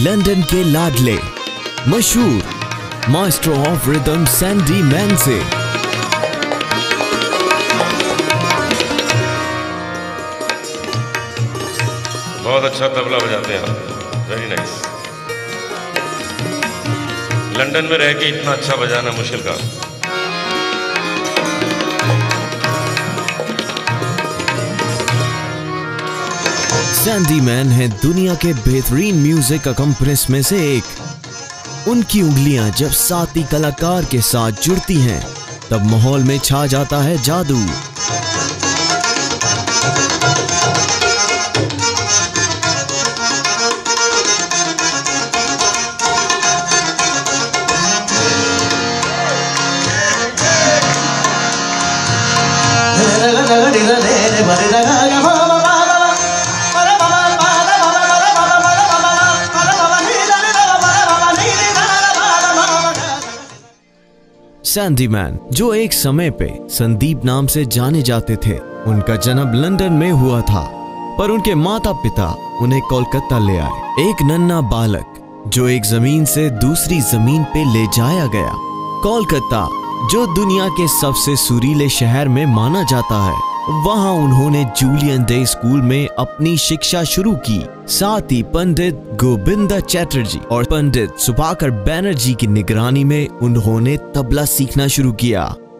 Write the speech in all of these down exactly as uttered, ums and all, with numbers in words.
London के लाडले मशहूर master of rhythm Sandy Man से बहुत अच्छा तबला बजाते हैं आप, वेरी नाइस। लंदन में रह के इतना अच्छा बजाना मुश्किल काम। सैंडी मैन है दुनिया के बेहतरीन म्यूजिक अकम्पनिस्ट में से एक। उनकी उंगलियां जब साथी कलाकार के साथ जुड़ती हैं तब माहौल में छा जाता है जादू। सैंडी मैन, जो एक समय पे संदीप नाम से जाने जाते थे, उनका जन्म लंदन में हुआ था, पर उनके माता पिता उन्हें कोलकाता ले आए। एक नन्हा बालक जो एक जमीन से दूसरी जमीन पे ले जाया गया। कोलकाता, जो दुनिया के सबसे सुरीले शहर में माना जाता है, वहां उन्होंने जूलियन डे स्कूल में अपनी शिक्षा शुरू की। साथ ही पंडित गोविंदा चैटर्जी और पंडित सुभाकर बैनर्जी की निगरानी में उन्होंने तबला सीखना शुरू किया।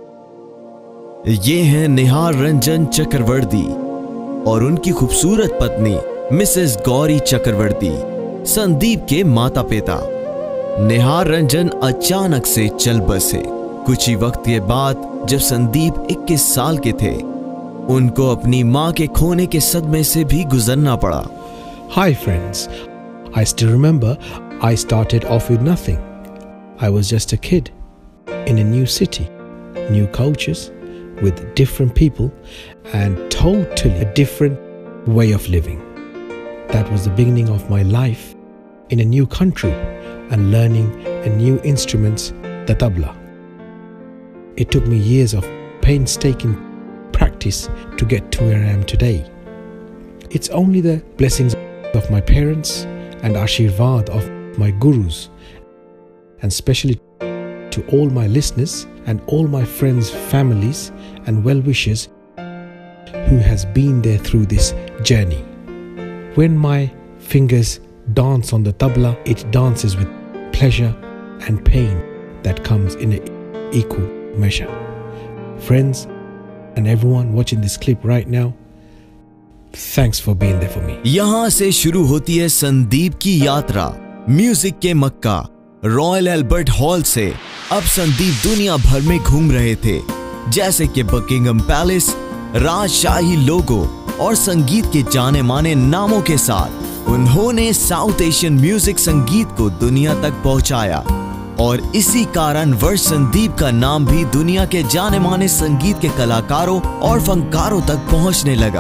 ये हैं निहार रंजन चक्रवर्ती और उनकी खूबसूरत पत्नी मिसेस गौरी चक्रवर्ती, संदीप के माता पिता। निहार रंजन अचानक से चल बसे। कुछ ही वक्त के बाद जब संदीप इक्कीस साल के थे, उनको अपनी मां के खोने के सदमे से भी गुजरना पड़ा। Hi friends, I still remember I started off with nothing. I was just a kid in a new city, new cultures, with different people and totally a different way of living. That was the beginning of my life in a new country and learning a new instruments, the tabla. It took me years of painstaking practice to get to where I am today. It's only the blessings of my parents and Ashirvad of my gurus, and especially to all my listeners and all my friends, families and well-wishers who has been there through this journey. When my fingers dance on the tabla, it dances with pleasure and pain that comes in an equal measure. Friends and everyone watching this clip right now, thanks for being there for me. यहां से शुरू होती है संदीप की यात्रा music के मक्का royal Albert Hall से। अब संदीप दुनिया भर में घूम रहे थे, जैसे कि बकिंगम पैलेस, राजशाही लोगो और संगीत के जाने माने नामों के साथ उन्होंने साउथ एशियन म्यूजिक संगीत को दुनिया तक पहुंचाया। और इसी कारण वर्ष संदीप का नाम भी दुनिया के जाने माने संगीत के कलाकारों और फनकारों तक पहुंचने लगा।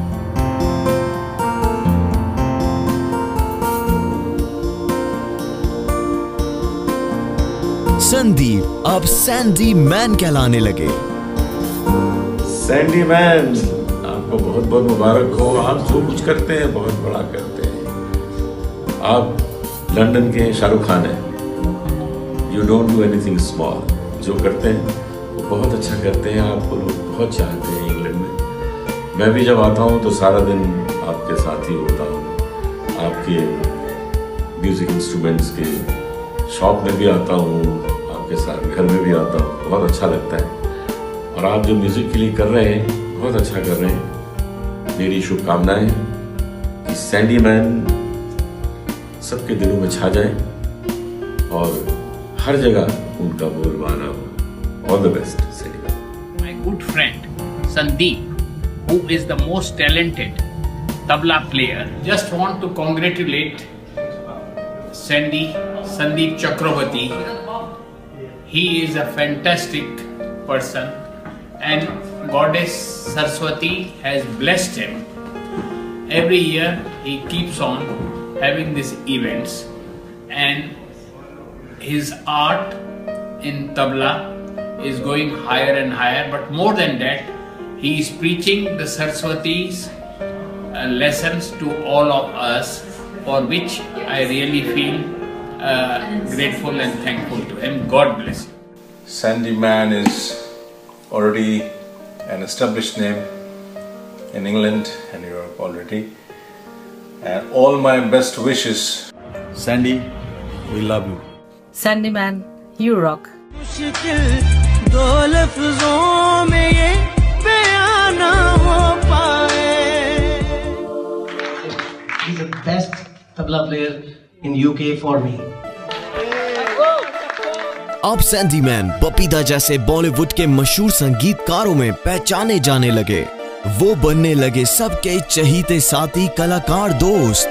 संदीप अब सैंडी मैन कहलाने लगे। सैंडी मैन, आपको बहुत बहुत मुबारक हो। आप जो कुछ करते हैं बहुत बड़ा करते हैं। आप लंदन के शाहरुख खान हैं। You don't do anything small. जो करते हैं वो बहुत अच्छा करते हैं। आपको लोग बहुत चाहते हैं इंग्लैंड में। मैं भी जब आता हूँ तो सारा दिन आपके साथ ही होता हूँ। आपके म्यूज़िक इंस्ट्रूमेंट्स के शॉप में भी आता हूँ, आपके साथ घर में भी आता हूँ। बहुत अच्छा लगता है। और आप जो म्यूज़िक के लिए कर रहे हैं बहुत अच्छा कर रहे हैं। मेरी शुभकामनाएं कि सैंडी मैन सबके दिलों में छा जाए और हर जगह उनका बोलबाला हो। All the best, Sandeep. My good friend Sandeep, who is the most talented tabla player, just want to congratulate Sandy Sandeep Chakravarti. He is a fantastic person, and Goddess Saraswati has blessed him. Every year he keeps on having these events, and his art in tabla is going higher and higher. But more than that, he is preaching the Saraswati's uh, lessons to all of us for which I really feel uh, grateful and thankful to him. God bless you. Sandy Man is already an established name in England and Europe already. And all my best wishes. Sandy, we love you. Sandy Man, you rock. He's the best tabla player in U K for me. अब Sandy Man बपीता जैसे बॉलीवुड के मशहूर संगीतकारों में पहचाने जाने लगे। वो बनने लगे सबके चहीते साथी कलाकार दोस्त।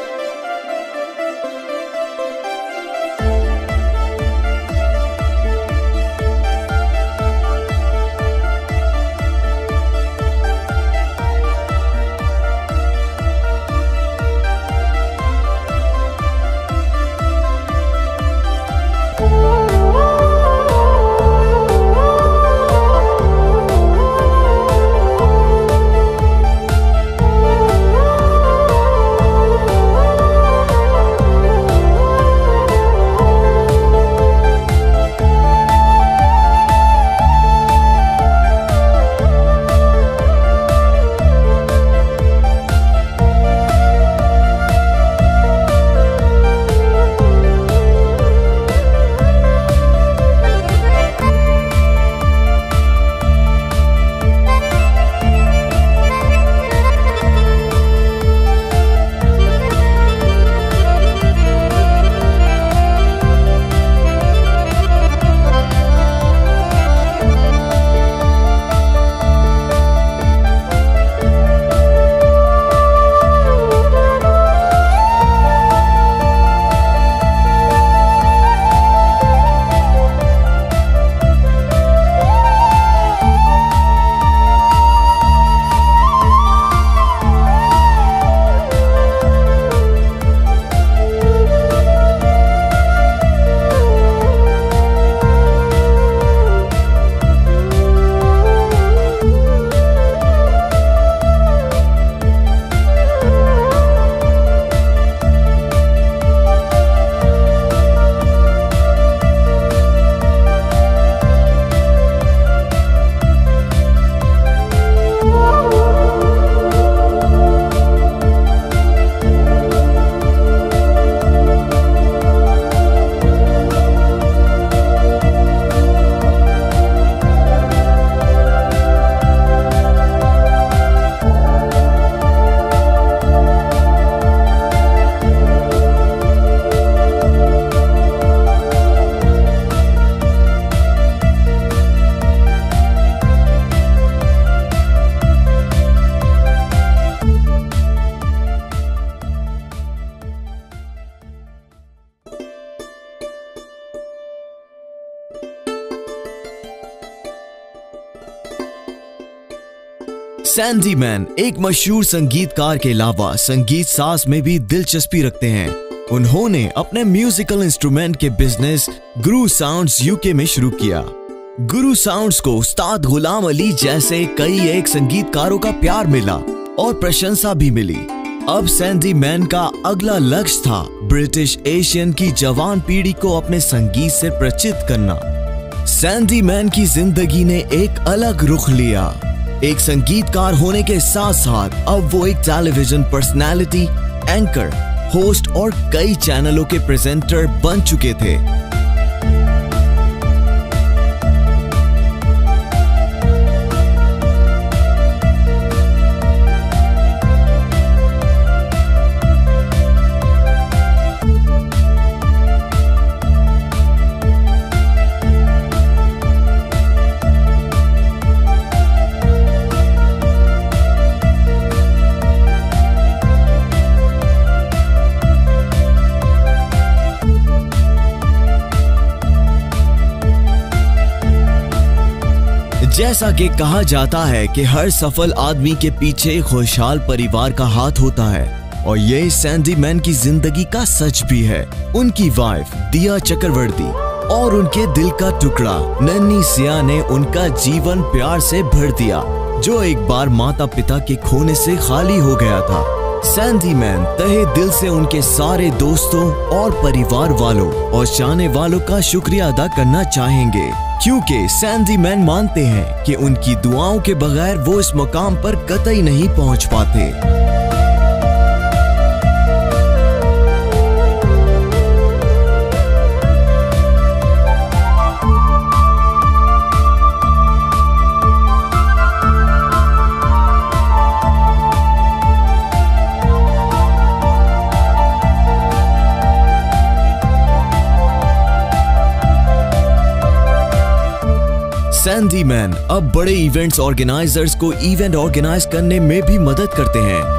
सैंडी मैन एक मशहूर संगीतकार के अलावा संगीत साज में भी दिलचस्पी रखते हैं। उन्होंने अपने म्यूजिकल इंस्ट्रूमेंट के बिजनेस गुरु साउंड्स यूके में शुरू किया। गुरु साउंड्स को उस्ताद गुलाम अली जैसे कई एक संगीतकारों का प्यार मिला और प्रशंसा भी मिली। अब सैंडी मैन का अगला लक्ष्य था ब्रिटिश एशियन की जवान पीढ़ी को अपने संगीत से परिचित करना। सैंडी मैन की जिंदगी ने एक अलग रुख लिया। एक संगीतकार होने के साथ साथ अब वो एक टेलीविजन पर्सनालिटी, एंकर, होस्ट और कई चैनलों के प्रेजेंटर बन चुके थे। जैसा कि कहा जाता है कि हर सफल आदमी के पीछे खुशहाल परिवार का हाथ होता है और ये सैंडी मैन की जिंदगी का सच भी है। उनकी वाइफ दिया चक्रवर्ती और उनके दिल का टुकड़ा नन्ही सिया ने उनका जीवन प्यार से भर दिया, जो एक बार माता पिता के खोने से खाली हो गया था। सैंडी मैन तहे दिल से उनके सारे दोस्तों और परिवार वालों और चाहने वालों का शुक्रिया अदा करना चाहेंगे, क्योंकि सैंडी मैन मानते हैं कि उनकी दुआओं के बगैर वो इस मुकाम पर कतई नहीं पहुंच पाते। सैंडी मैन अब बड़े इवेंट्स ऑर्गेनाइजर्स को इवेंट ऑर्गेनाइज करने में भी मदद करते हैं।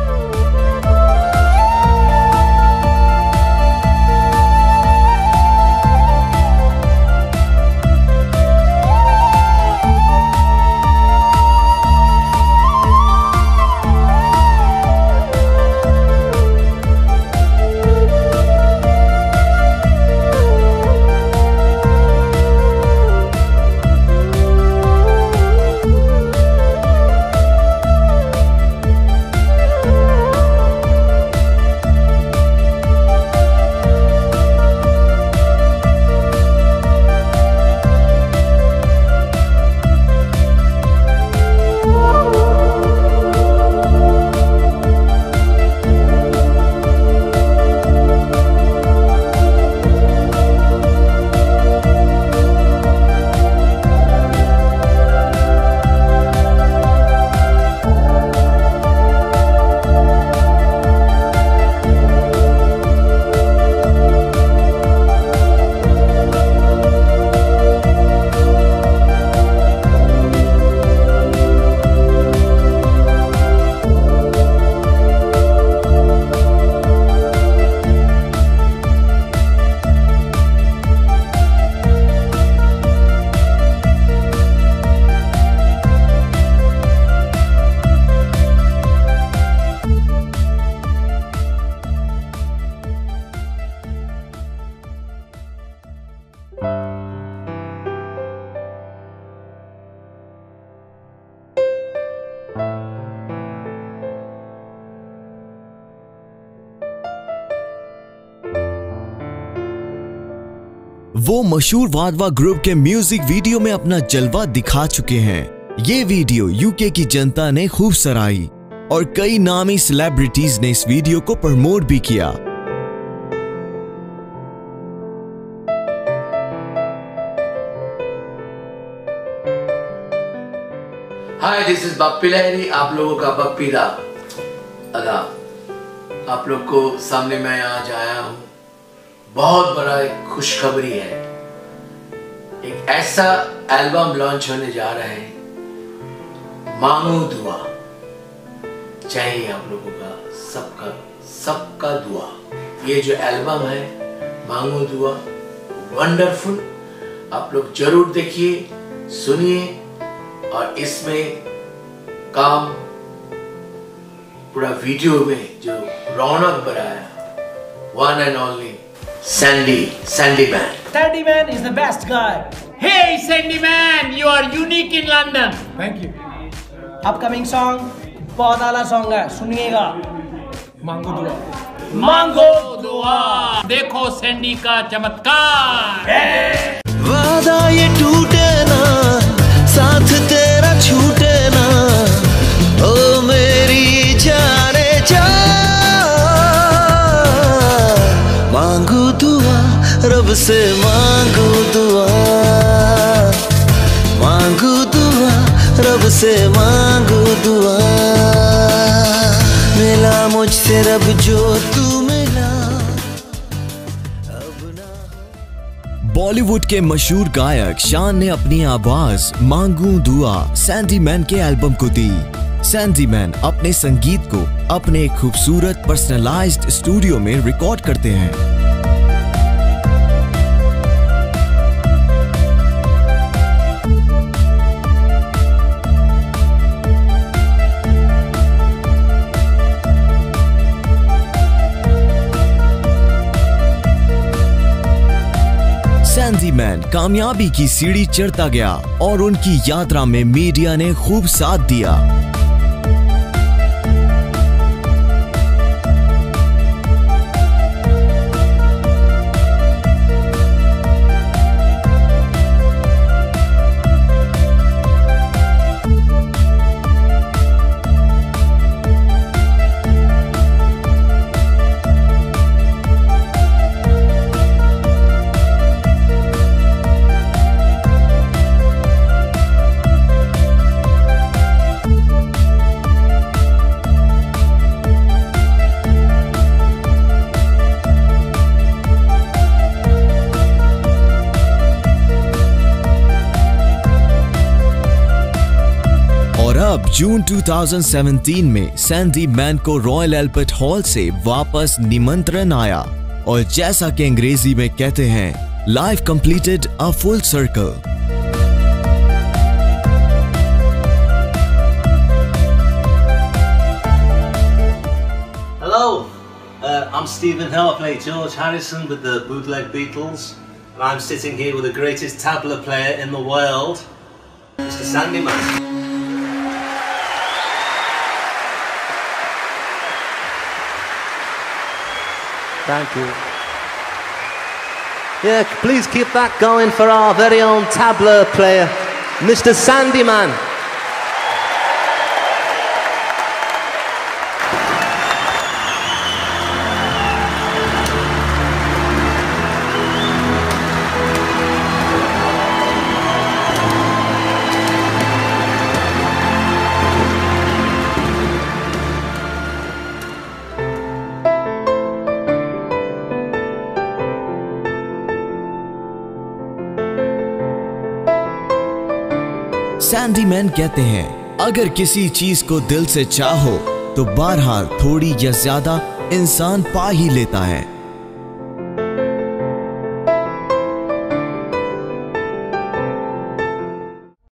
वो मशहूर वादवा ग्रुप के म्यूजिक वीडियो में अपना जलवा दिखा चुके हैं। ये वीडियो यूके की जनता ने खूब सराही और कई नामी सेलिब्रिटीज ने इस वीडियो को प्रमोट भी किया। Hi, this is Bappi Lahiri, आप लोगों का बप्पी दा अदा। आप लोग को सामने मैं आज आया हूँ, बहुत बड़ा एक खुशखबरी है। एक ऐसा एल्बम लॉन्च होने जा रहा है, मांगो दुआ। चाहिए आप लोगों का सबका सबका दुआ। ये जो एल्बम है मांगो दुआ, वंडरफुल। आप लोग जरूर देखिए, सुनिए, और इसमें काम पूरा वीडियो में जो रौनक बढ़ाया, one and only Sandy, Sandy Man. Sandy Man is the best guy. Hey Sandy Man, you are unique in London. Thank you. Upcoming song बहुत आला सॉन्ग है, सुनिएगा। मांगो दुआ, मांगो दुआ। देखो सैंडी का चमत्कार। वादा ये टूटे ना, साथ तेरा छूटे ना, ओ मेरी जाने जा। मांगू दुआ, रब से मांगू दुआ, मांगू दुआ, रब से मांगू दुआ। मिला मुझसे रब जो तू मिला। बॉलीवुड के मशहूर गायक शान ने अपनी आवाज मांगू दुआ सैंडी मैन के एल्बम को दी। सैंडी मैन अपने संगीत को अपने खूबसूरत पर्सनलाइज्ड स्टूडियो में रिकॉर्ड करते हैं। सैंडी मैन कामयाबी की सीढ़ी चढ़ता गया और उनकी यात्रा में मीडिया ने खूब साथ दिया। तब जून दो हज़ार सत्रह में सैंडी मैन को रॉयल एल्बर्ट हॉल से वापस निमंत्रण आया और जैसा कि अंग्रेजी में कहते हैं, life completed a full circle. Hello, uh, I'm Stephen Hill. I play George Harrison with the Bootleg Beatles, and I'm sitting here with the greatest tabla player in the world, Mister Sandy Man. Thank you. Yeah, please keep that going for our very own tabla player, Mister Sandy Man. Sandy Man कहते हैं, अगर किसी चीज को दिल से चाहो तो बहरहाल थोड़ी या ज्यादा इंसान पा ही लेता है।